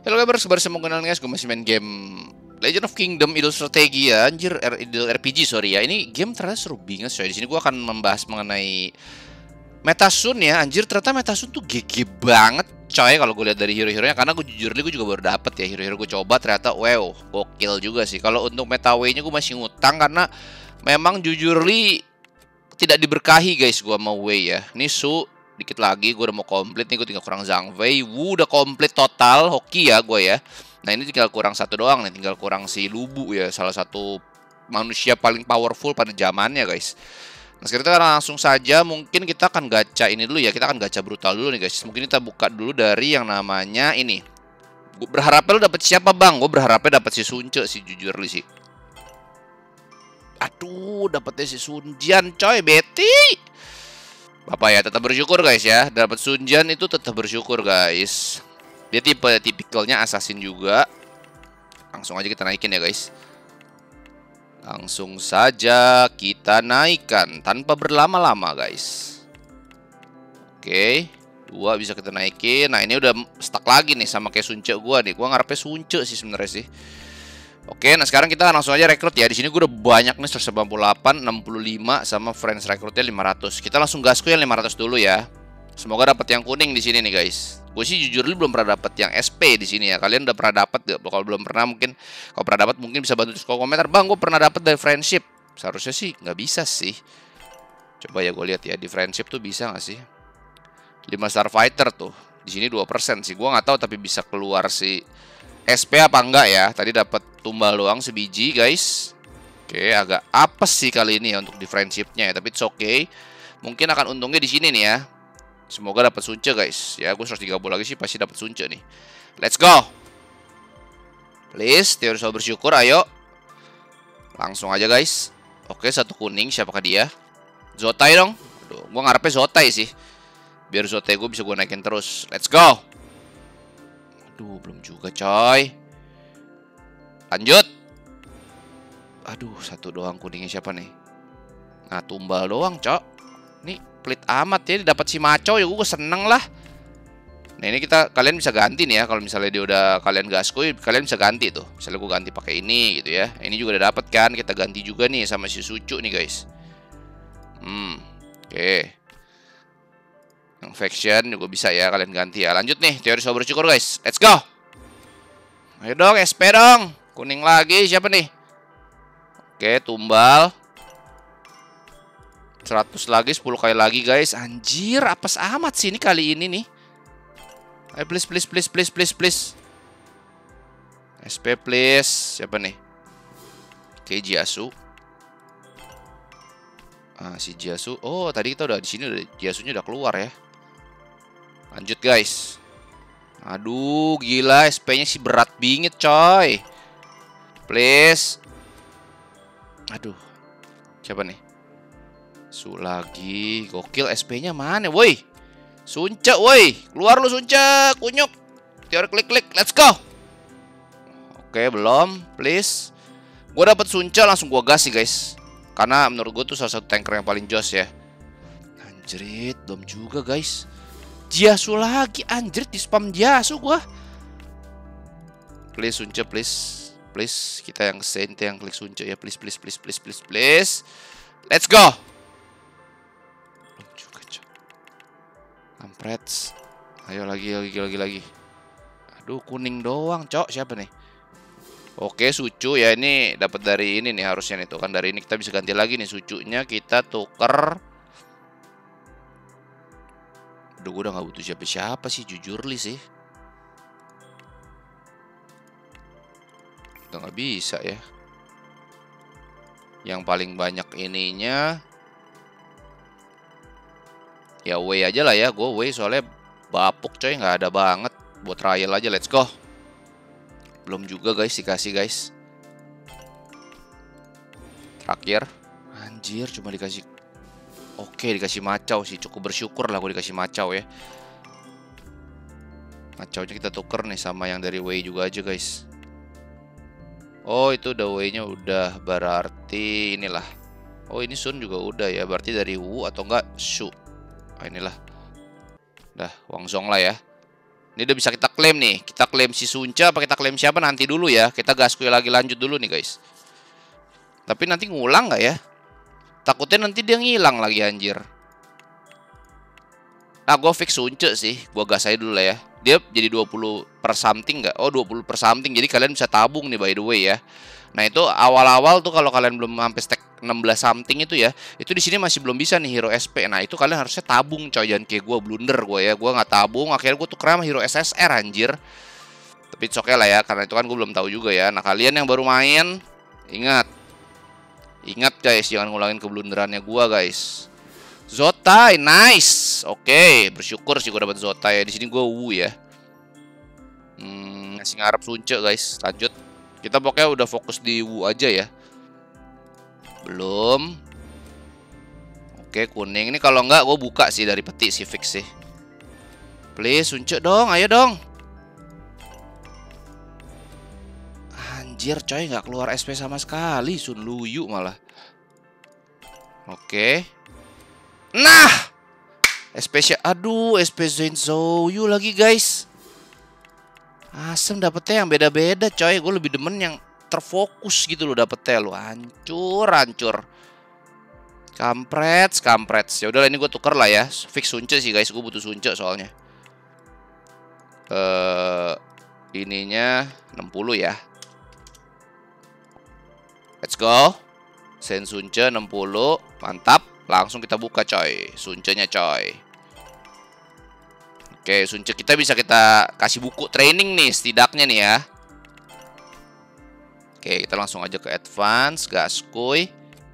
Halo gamers, baru saya mengenal guys, gue masih main game Legend of Kingdom Idle Strategi ya, anjir, Idle RPG sorry ya. Ini game ternyata seru banget coy. Di sini gue akan membahas mengenai Metasun ya, anjir ternyata Metasun tuh GG banget coy kalau gue lihat dari hero-heronya. Karena gue jujur gue juga baru dapet ya hero-hero gue coba ternyata wow, gokil juga sih. Kalau untuk meta way-nya gue masih ngutang karena memang jujur tidak diberkahi guys gue mau way ya. Nisu dikit lagi gue udah mau komplit nih, gue tinggal kurang Zhang Wei. Udah komplit total hoki ya gue ya. Nah ini tinggal kurang satu doang nih, tinggal kurang si Lubu ya, salah satu manusia paling powerful pada zamannya guys. Nah sekarang kita langsung saja, mungkin kita akan gacha ini dulu ya, kita akan gacha brutal dulu nih guys. Mungkin kita buka dulu dari yang namanya ini. Gue berharapnya lu dapet siapa bang? Gue berharapnya dapet si Sunce sih jujur sih. Aduh, dapetnya si Sunjian coy, Betty. Bapak ya tetap bersyukur guys ya. Dapat Sunjian itu tetap bersyukur guys. Dia tipikalnya assassin juga. Langsung aja kita naikin ya guys. Langsung saja kita naikkan tanpa berlama-lama guys. Oke, 2 bisa kita naikin. Nah ini udah stuck lagi nih sama kayak Sunce gua nih. Gua ngarepnya Sunce sih sebenarnya sih. Oke, nah sekarang kita langsung aja rekrut ya. Di sini gue udah banyak nih, 198, 65 sama friends rekrutnya 500. Kita langsung gasku yang 500 dulu ya. Semoga dapat yang kuning di sini nih guys. Gue sih jujur belum pernah dapat yang SP di sini ya. Kalian udah pernah dapat gak? Kalau belum pernah mungkin, kalau pernah dapat mungkin bisa bantu di kolom komentar. Bang, gue pernah dapat dari friendship. Seharusnya sih nggak bisa sih. Coba ya gue lihat ya di friendship tuh bisa nggak sih? 5 star fighter tuh. Di sini 2% sih. Gue nggak tahu tapi bisa keluar si SP apa enggak ya. Tadi dapat tumbal doang sebiji guys. Oke, agak apes sih kali ini ya untuk di friendshipnya ya, tapi it's okay. Mungkin akan untungnya di sini nih ya. Semoga dapat Sunce guys. Ya, gue 130 lagi sih pasti dapat Sunce nih. Let's go. Please, teori soal bersyukur, ayo. Langsung aja guys. Oke, satu kuning, siapakah dia? Zotai dong. Aduh, gue ngarepnya Zotai sih. Biar Zotai gue bisa gue naikin terus. Let's go. Aduh, belum juga coy. Lanjut. Aduh, satu doang kuningnya siapa nih? Nah, tumbal doang, cok. Nih, pelit amat ya, dapat si Maco ya gue seneng lah. Nah, ini kalian bisa ganti nih ya. Kalau misalnya dia udah kalian gaskui, kalian bisa ganti tuh. Misalnya gue ganti pakai ini gitu ya. Ini juga udah dapat kan, kita ganti juga nih sama si Sucu nih, guys. Oke. Yang faction juga bisa ya kalian ganti ya. Lanjut nih, teori soal bersyukur guys. Let's go. Ayo dong, SP dong. Kuning lagi, siapa nih? Oke, tumbal. 100 lagi, 10 kali lagi guys. Anjir, apes amat sih ini kali ini nih. Ayo please, please, please, please, please, please. SP please. Siapa nih? Oke, Jiasu. Ah, si Jiasu. Oh, tadi kita udah di sini, udah Jiasunya udah keluar ya. Lanjut guys. Aduh, gila SP-nya sih berat bingit coy. Please. Aduh. Siapa nih? Su lagi. Gokil, SP-nya mana woi? Sunce woi. Keluar lu Sunce. Kunyuk. Teori klik-klik. Let's go. Oke, belum. Please. Gue dapet Sunce langsung gue gas sih guys. Karena menurut gue tuh salah satu tanker yang paling jos ya. Anjrit, belum juga guys. Jiasu lagi, anjrit di spam Jiasu gua. Please Sunce, please. Please, kita yang saint yang klik Sunce ya, please, please, please, please, please, please. Let's go. Belum juga, cok. Amprets. Ayo lagi. Aduh, kuning doang, cok. Siapa nih? Oke, Sucu ya, ini dapat dari ini nih harusnya nih tuh kan, dari ini kita bisa ganti lagi nih Sucunya, kita tuker. Udah, gue udah gak butuh siapa-siapa sih, jujur sih. Udah gak bisa ya. Yang paling banyak ininya ya Wei aja lah ya. Gue Wei soalnya bapuk coy, gak ada banget. Buat trial aja, let's go. Belum juga guys, dikasih guys. Terakhir. Anjir, cuma dikasih. Oke, dikasih Macau sih. Cukup bersyukur lah gue dikasih Macau ya. Macaunya kita tuker nih sama yang dari Wei juga aja guys. Oh, itu udah Wei-nya udah. Berarti inilah. Oh, ini Sun juga udah ya. Berarti dari Wu atau enggak Shu. Ah, inilah. Dah, Wang Zhong lah ya. Ini udah bisa kita klaim nih. Kita klaim si Sunca apa kita klaim siapa nanti dulu ya. Kita Gaskuy lagi lanjut dulu nih guys. Tapi nanti ngulang nggak ya? Takutnya nanti dia ngilang lagi anjir. Nah gue fix Sunca sih. Gue gas aja dulu lah ya. Dia jadi 20 per something nggak? Oh 20 per something. Jadi kalian bisa tabung nih by the way ya. Nah itu awal-awal tuh kalau kalian belum sampai stack 16 something itu ya, itu di sini masih belum bisa nih hero SP. Nah itu kalian harusnya tabung coy, jangan kayak gue blunder gue ya. Gue nggak tabung, akhirnya gue tuker sama hero SSR anjir. Tapi it's okay lah ya, karena itu kan gue belum tahu juga ya. Nah kalian yang baru main, ingat guys, jangan ngulangin keblunderannya gue guys. Zotai, nice. Oke, bersyukur sih gue dapat Zotai. Di sini gue Wu ya. Ngasih ngarep Sunce guys. Lanjut. Kita pokoknya udah fokus di Wu aja ya. Belum. Oke, kuning. Ini kalau enggak gue buka sih dari peti sih fix sih. Please Sunce dong, ayo dong. Anjir coy, nggak keluar SP sama sekali. Sun Luyu malah. Oke. Nah, spesial, aduh, SP Zain Zouyu lagi guys. Asem dapetnya yang beda-beda coy. Gue lebih demen yang terfokus gitu loh dapetnya lo. Hancur. Kampret. Ya udahlah ini gue tuker lah ya. Fix Sunce sih guys. Gue butuh Sunce soalnya. Ininya 60 ya. Let's go. Sen Sunce 60. Mantap. Langsung kita buka coy. Suncenya coy. Oke, Sunce kita bisa kita kasih buku training nih setidaknya nih ya. Oke, kita langsung aja ke advance, Gaskuy.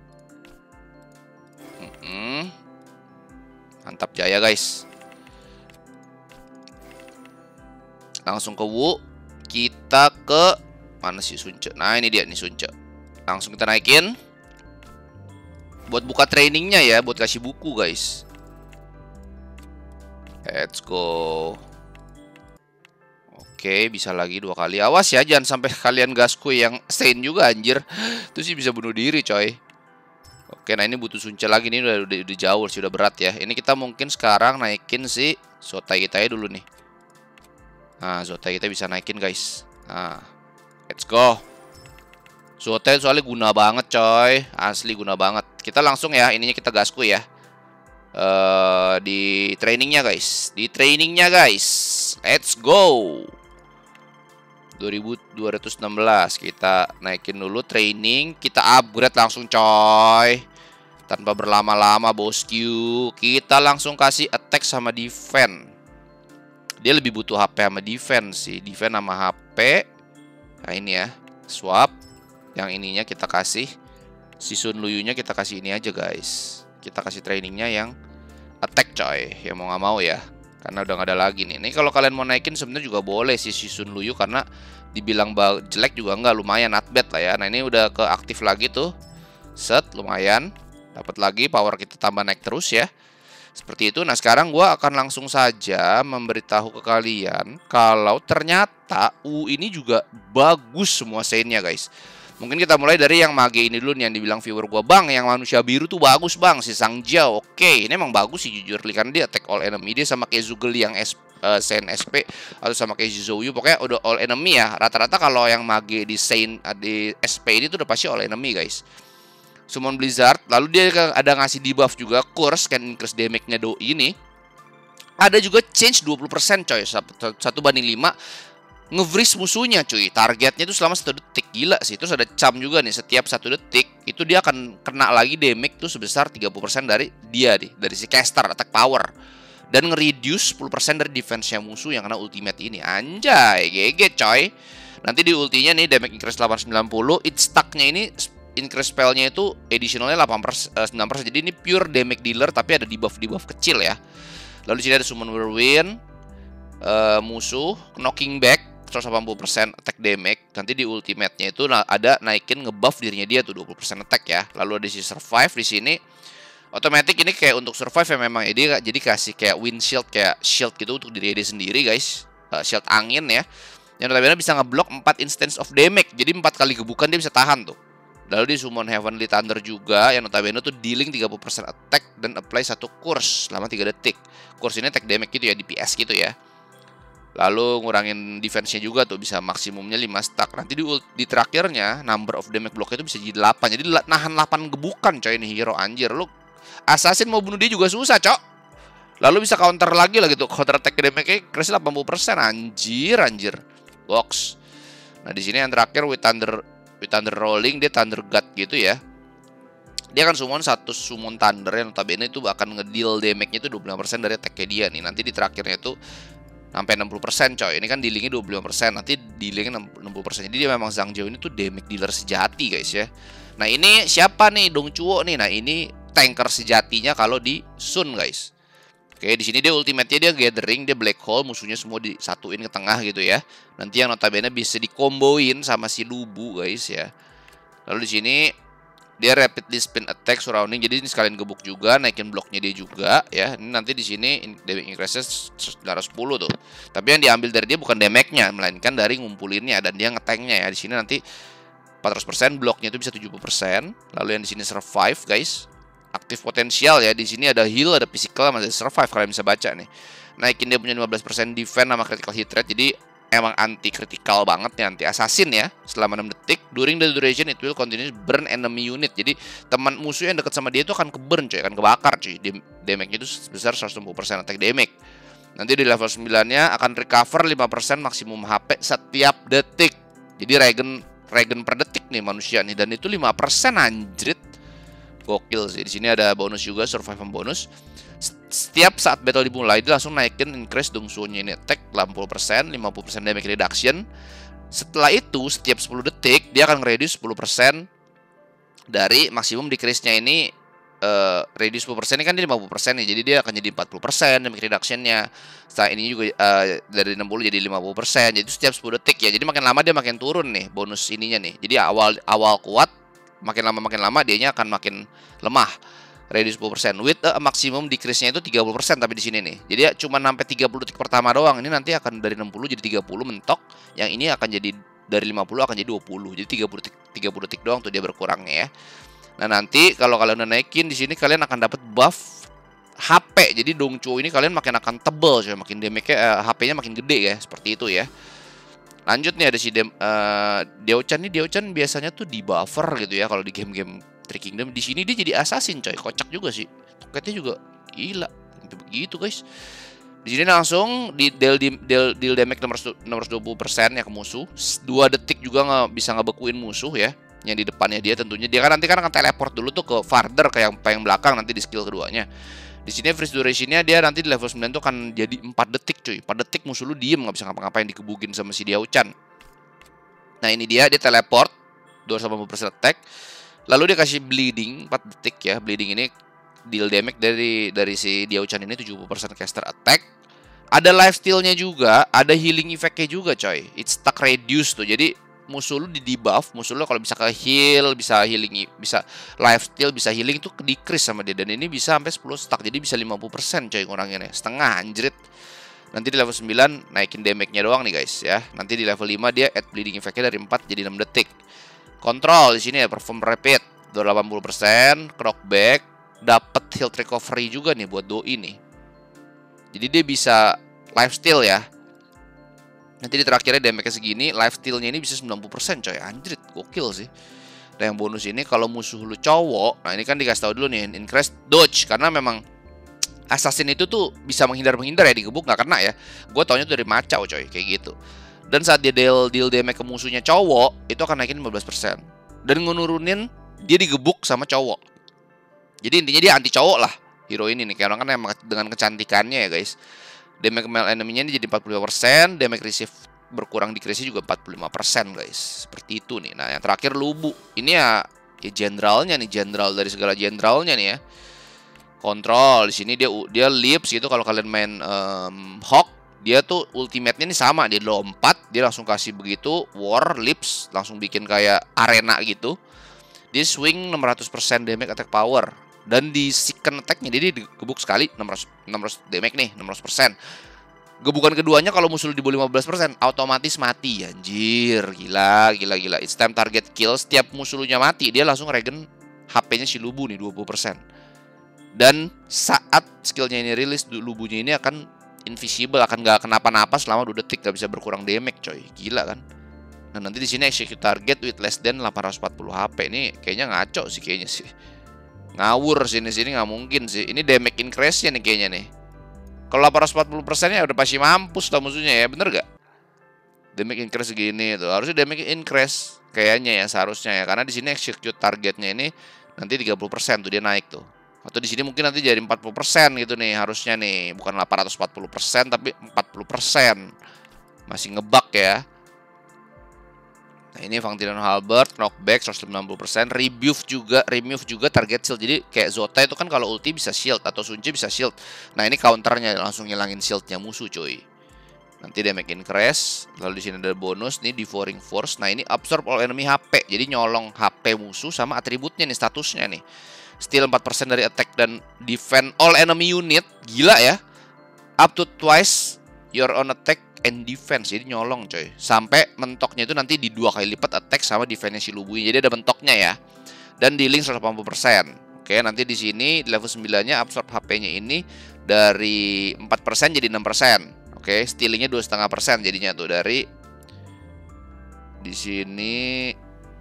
Mantap jaya guys. Langsung ke Wu. Kita ke mana sih Sunce? Nah, ini dia nih Sunce. Langsung kita naikin. Buat buka trainingnya ya, buat kasih buku guys. Let's go. Oke, bisa lagi 2 kali. Awas ya, jangan sampai kalian Gaskuy yang stain juga anjir. Itu sih bisa bunuh diri coy. Oke, nah ini butuh Sunce lagi nih, udah jauh sih, udah berat ya. Ini kita mungkin sekarang naikin si Zotai kita ya dulu nih. Nah, Zotai kita bisa naikin guys. Nah, let's go. Zotai soalnya guna banget coy. Asli guna banget. Kita langsung ya, ininya kita Gaskuy ya. Di trainingnya guys. Let's go. 2216. Kita naikin dulu training. Kita upgrade langsung coy. Tanpa berlama-lama bosku. Kita langsung kasih attack sama defense. Dia lebih butuh HP sama defense sih. Defense sama HP. Nah ini ya, swap. Yang ininya kita kasih si Sun Luyunya, kita kasih ini aja guys. Kita kasih trainingnya yang attack coy. Ya mau nggak mau ya, karena udah nggak ada lagi nih. Ini kalau kalian mau naikin sebenarnya juga boleh si Sun Luyu, karena dibilang jelek juga nggak, lumayan not bad lah ya. Nah ini udah ke aktif lagi tuh. Set, lumayan. Dapat lagi, power kita tambah naik terus ya. Seperti itu. Nah sekarang gue akan langsung saja memberitahu ke kalian kalau ternyata ini juga bagus semua scene-nya guys. Mungkin kita mulai dari yang mage ini dulu nih, yang dibilang viewer gue, bang yang manusia biru tuh bagus bang, si Sang Jiao. Oke, ini emang bagus sih jujur, karena dia attack all enemy. Dia sama kayak Zugel yang Saint SP, atau sama kayak Zouyu, pokoknya udah all enemy ya. Rata-rata kalau yang mage di Saint di SP ini tuh udah pasti all enemy guys. Summon Blizzard, lalu dia ada ngasih debuff juga, Curse can increase damage-nya doi ini. Ada juga change 20% coy, 1 banding 5. Nge-freeze musuhnya cuy. Targetnya itu selama 1 detik. Gila sih. Terus ada charm juga nih. Setiap 1 detik itu dia akan kena lagi damage tuh sebesar 30% dari dia nih, dari si caster attack power. Dan nge-reduce 10% dari defense-nya musuh yang kena ultimate ini. Anjay, GG coy. Nanti di ultinya nih damage increase 890. It stuck-nya ini increase spell-nya itu additional-nya 9%. Jadi ini pure damage dealer tapi ada debuff-debuff kecil ya. Lalu di sini ada summon whirlwind. Musuh knocking back 180% attack damage. Nanti di ultimate-nya itu ada naikin ngebuff dirinya dia tuh 20% attack ya. Lalu ada si survive di sini. Otomatis ini kayak untuk survive ya memang ya, dia jadi kasih kayak windshield, kayak shield gitu untuk diri dia sendiri guys. Shield angin ya. Yang notabene bisa ngeblok 4 instance of damage. Jadi 4 kali gebukan dia bisa tahan tuh. Lalu di summon Heavenly Thunder juga, yang notabene tuh dealing 30% attack dan apply 1 curse selama 3 detik. Curse ini attack damage gitu ya, DPS gitu ya. Lalu ngurangin defense-nya juga tuh, bisa maksimumnya 5 stack. Nanti di terakhirnya number of damage block itu bisa jadi 8. Jadi nahan 8 gebukan coy ini hero, anjir. Lu assassin mau bunuh dia juga susah, cok. Lalu bisa counter lagi lah gitu. Counter attack damage-nya increase 80%, anjir. Box. Nah, di sini yang terakhir with thunder rolling, dia thunder god gitu ya. Dia akan summon satu summon thunder yang notabene itu akan ngedeal damage-nya itu 25% dari attack-nya dia nih. Nanti di terakhirnya itu sampai 60% coy. Ini kan dealingnya 25%, nanti dealingnya 60%. Jadi dia memang Zhang Jiao ini tuh damage dealer sejati guys ya. Nah ini siapa nih? Dong Chuo nih. Nah ini tanker sejatinya kalau di Sun guys. Oke, di sini dia ultimate-nya dia gathering, dia black hole, musuhnya semua disatuin ke tengah gitu ya. Nanti yang notabene bisa dikomboin sama si Lubu guys ya. Lalu di sini dia rapidly spin attack surrounding, jadi ini sekalian gebuk juga, naikin bloknya dia juga ya. Ini nanti di sini damage increase 910 tuh. Tapi yang diambil dari dia bukan damage-nya, melainkan dari ngumpulinnya dan dia ngetangnya ya. Di sini nanti 400%, bloknya itu bisa 70%. Lalu yang di sini survive guys. Aktif potensial ya. Di sini ada heal, ada physical, sama ada survive, kalian bisa baca nih. Naikin dia punya 15% defense sama critical hit rate. Jadi emang anti critical banget nih, anti assassin ya. Selama 6 detik, during the duration it will continue burn enemy unit. Jadi teman musuh yang dekat sama dia itu akan ke-burn coy, akan kebakar cuy. Damage-nya itu sebesar 160% attack damage. Nanti di level 9-nya akan recover 5% maksimum HP setiap detik. Jadi regen per detik nih manusia nih, dan itu 5% anjrit. Gokil sih. Di sini ada bonus juga, survive bonus. Setiap saat battle dimulai, dia langsung naikin increase Dong Chuo-nya ini attack 80%, 50% damage reduction. Setelah itu, setiap 10 detik, dia akan reduce 10% dari maksimum decrease-nya ini. Reduce 10% ini kan dia 50% nih, jadi dia akan jadi 40% damage reduction-nya. Setelah ini juga dari 60 jadi 50%. Jadi setiap 10 detik ya. Jadi makin lama dia makin turun nih bonus ininya nih. Jadi awal kuat, makin lama dianya akan makin lemah. Reduce 10% with maksimum decrease-nya itu 30% tapi di sini nih. Jadi ya cuma sampai 30 detik pertama doang. Ini nanti akan dari 60 jadi 30 mentok. Yang ini akan jadi dari 50 akan jadi 20. Jadi 30 detik doang tuh dia berkurangnya ya. Nah, nanti kalau kalian udah naikin di sini kalian akan dapat buff HP. Jadi Dong Chuo ini kalian makin akan tebel coy, makin damage-nya HP-nya makin gede ya, seperti itu ya. Lanjut nih ada si Diao-chan nih. Diao-chan biasanya tuh di buffer gitu ya kalau di game-game Three Kingdom. Di sini dia jadi assassin coy, kocak juga sih. Toketnya juga gila. Sampai begitu guys. Di sini langsung di deal damage 620% ya ke musuh. 2 detik juga bisa ngebekuin musuh ya. Yang di depannya dia tentunya. Dia kan nanti kan akan teleport dulu tuh ke farther ke yang belakang nanti di skill keduanya. Di sini freeze duration-nya dia nanti di level 9 tuh akan jadi 4 detik cuy. 4 detik musuh lu diem, nggak bisa ngapa-ngapain, dikebukin sama si Diao-chan. Nah ini dia teleport 280% attack. Lalu dia kasih bleeding 4 detik ya. Bleeding ini deal damage dari si Diao-chan ini 70% caster attack. Ada lifesteal-nya juga, ada healing effect-nya juga coy. It's stack reduce tuh. Jadi musuh lu di debuff, musuh lu kalau bisa ke heal, bisa healing, bisa lifesteal, bisa healing itu decrease sama dia. Dan ini bisa sampai 10 stack, jadi bisa 50% coy nguranginnya, setengah anjrit. Nanti di level 9 naikin damage-nya doang nih guys ya. Nanti di level 5 dia add bleeding effect-nya dari 4 jadi 6 detik. Control di sini ya, perform rapid 280%, knockback, dapat health recovery juga nih buat doi nih. Jadi dia bisa lifesteal ya. Nanti di terakhirnya damage-nya segini, lifesteal-nya ini bisa 90% coy. Anjrit, gokil sih. Dan yang bonus ini kalau musuh lu cowok, nah ini kan dikasih tahu dulu nih, increase dodge, karena memang assassin itu tuh bisa menghindar ya, digebuk nggak kena ya. Gue taunya tuh dari Macau coy, kayak gitu. Dan saat dia deal damage ke musuhnya cowok, itu akan naikin 15%. Dan ngurunin dia digebuk sama cowok. Jadi intinya dia anti cowok lah hero ini nih, kayak orang kan emang dengan kecantikannya ya guys. Damage male enemy-nya ini jadi 45%, damage receive berkurang decrease juga 45% guys. Seperti itu nih. Nah, yang terakhir Lubu. Ini ya jenderalnya nih, jenderal dari segala jenderalnya nih ya. Kontrol di sini dia lips gitu. Kalau kalian main Hawk, dia tuh ultimate-nya nih sama, dia lompat, dia langsung kasih begitu war lips, langsung bikin kayak arena gitu. Dia swing 600% damage attack power. Dan di second attack-nya dia digebuk sekali 600 damage nih, 600%. Gebukan keduanya kalau musuh di bawah 15% otomatis mati. Anjir, gila. It's time target kill. Setiap musuhnya mati, dia langsung regen HP-nya si Lubu nih 20%. Dan saat skillnya ini rilis, Lubunya ini akan invisible, akan gak kenapa-napa selama 2 detik, gak bisa berkurang damage coy. Gila kan. Nah nanti di sini execute target with less than 840 HP. Ini kayaknya ngaco sih kayaknya sih. Ngawur sini nggak mungkin sih. Ini damage increase-nya nih kayaknya nih. Kalau 840% ya udah pasti mampus lah musuhnya ya, bener gak? Damage increase segini tuh. Harusnya damage increase kayaknya ya, seharusnya ya. Karena di sini execute targetnya ini nanti 30% tuh dia naik tuh. Atau di sini mungkin nanti jadi 40% gitu nih harusnya nih. Bukan 840% tapi 40%. Masih ngebug ya. Nah ini Fangtilion Halberd, knockback 190%, remove juga target shield. Jadi kayak Zota itu kan kalau ulti bisa shield atau Sunci bisa shield. Nah ini counternya langsung ngilangin shieldnya musuh cuy. Nanti damage increase, lalu di sini ada bonus nih Devouring Force. Nah ini absorb all enemy HP, jadi nyolong HP musuh sama atributnya nih, statusnya nih. Steal 4% dari attack dan defend all enemy unit, gila ya. Up to twice your own attack and defense, jadi nyolong coy. Sampai mentoknya itu nanti di 2 kali lipat attack sama defense si Lubunya. Jadi ada mentoknya ya. Dan dealing 180%. Oke, nanti di sini level 9-nya absorb HP-nya ini dari 4% jadi 6%. Oke, stealingnya 2,5% jadinya tuh dari di sini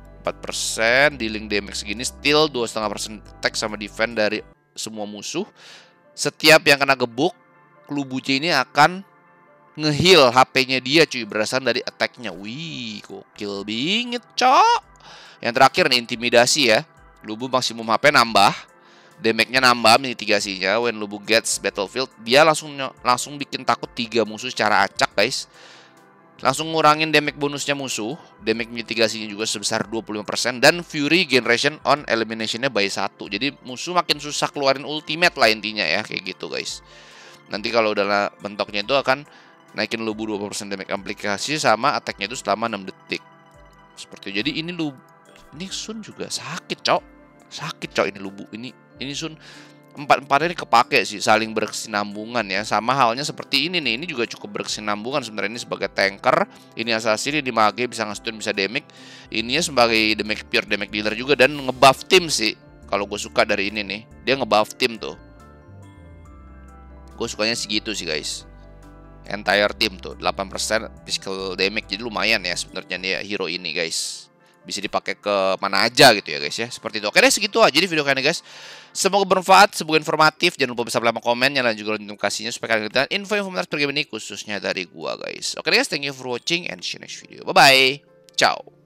4%, dealing damage segini, steal 2,5% attack sama defense dari semua musuh. Setiap yang kena gebuk, Lubunya ini akan nge-heal HP-nya dia cuy, berdasarkan dari attack-nya. Wih, gokil bingit, cok. Yang terakhir nih, intimidasi ya. Lubu maksimum HP nambah, damage-nya nambah, mitigasinya. When Lubu gets battlefield, dia langsung bikin takut 3 musuh secara acak, guys. Langsung ngurangin damage bonusnya musuh, damage mitigasinya juga sebesar 25%, dan Fury generation on elimination-nya by 1. Jadi musuh makin susah keluarin ultimate lah intinya ya, kayak gitu guys. Nanti kalau udah mentoknya itu akan naikin Lubu 20% damage aplikasi sama attack-nya itu selama 6 detik. Seperti itu. Jadi ini Sun juga sakit, cok. Sakit, cok, ini Lubu. Ini Sun 4-4 ini kepake sih, saling berkesinambungan ya. Sama halnya seperti ini nih. Ini juga cukup berkesinambungan sebenarnya. Ini sebagai tanker, ini assassin, ini mage, bisa nge-stun, bisa damage. Ininya sebagai pure damage dealer juga dan ngebuff tim sih. Kalau gue suka dari ini nih, dia ngebuff tim tuh. Gue sukanya segitu sih guys. Entire team tuh 8% physical damage, jadi lumayan ya sebenarnya nih hero ini guys. Bisa dipakai ke mana aja gitu ya guys ya. Seperti itu. Oke deh, segitu aja di video kali ini guys. Semoga bermanfaat, semoga informatif. Jangan lupa bisa like, komen, nyalain juga notifikasinya supaya kalian ketahuan info menarik per game ini khususnya dari gua guys. Oke deh guys, thank you for watching and see you next video. Bye bye. Ciao.